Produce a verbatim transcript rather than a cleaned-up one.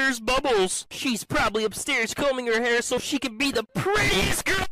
Where's Bubbles? She's probably upstairs combing her hair so she can be the prettiest girl